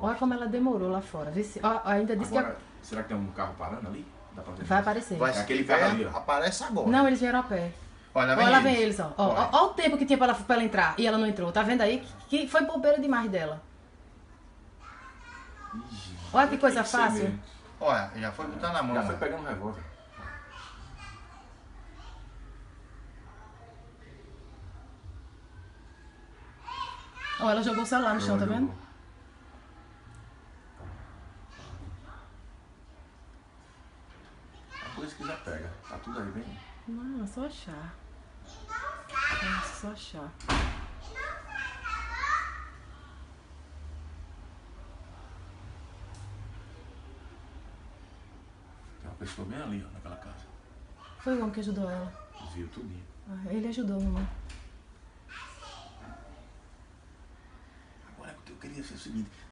Olha como ela demorou lá fora. Vê se, ó, ainda disse Agora, será que tem um carro parando ali? Dá pra ver? vai aparecer. Vai, É se aquele tiver, carro ali, ó. aparece agora. Não, eles vieram a pé. Olha, Olha, lá vem eles, ó. Olha. Ó o tempo que tinha pra ela entrar e ela não entrou. Tá vendo aí? Que foi bobeira demais dela. Ih, Olha que coisa tem ser fácil. mesmo. Olha, já foi botar na mão. Já foi ó. pegando o revólver. Ó, ela jogou o celular no chão, tá vendo? A polícia que já pega. Tá tudo aí, bem. Não, é só achar. É só achar. Tem uma pessoa bem ali, ó, naquela casa. Foi o homem que ajudou ela. Viu tudinho. Ah, ele ajudou, mamãe. Agora o que eu queria ser o seguinte.